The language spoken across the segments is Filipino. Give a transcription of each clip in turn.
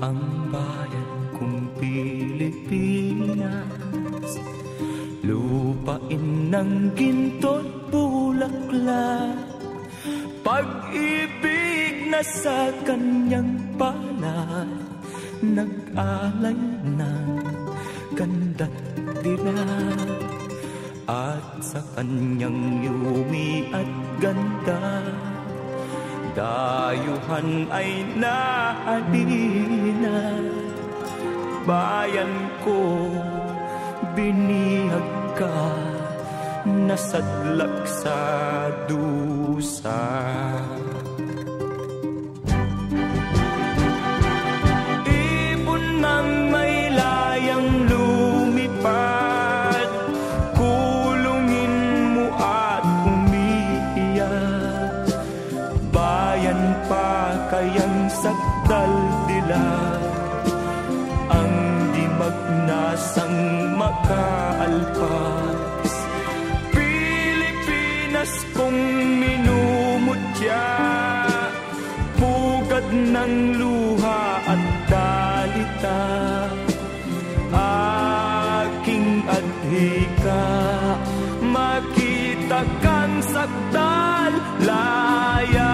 ang bayan kong Pilipinas, lupain ng ginto't bulaklak, pag-ibig na sa kanyang palad, nag-alay ng ganda't dilag, at sa kanyang yumi at ganda, dayuhan ay nahalina. Bayan ko, binihag ka, nasadlak sa dusa. Ibon ng may layang lumipad, kulungin mo at umiiyak. Bayan pa kayang sakdal dilag, ang di magnasang makaalpas. Pilipinas kong minumutya, pugad ng luha at dalita, aking adhika, makita kang sakdal laya.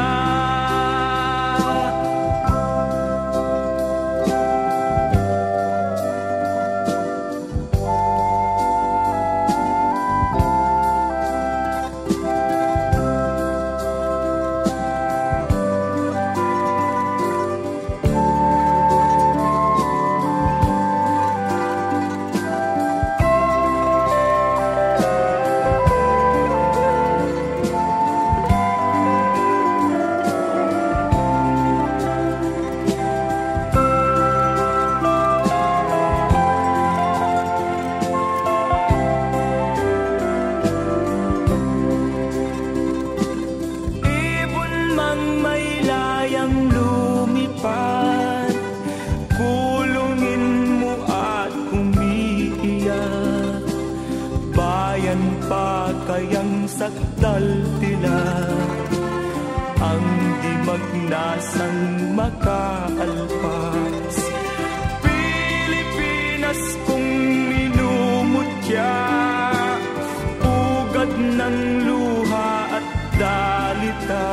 Sakdal dilag, ang di magnasang makaalpas. Pilipinas kong minumutya, pugad ng luha at dalita,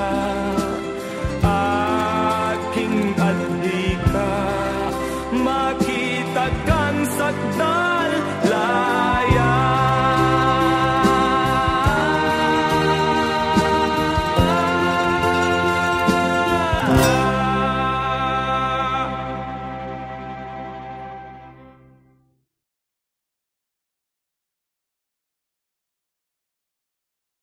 aking adhika, makita kang sakdal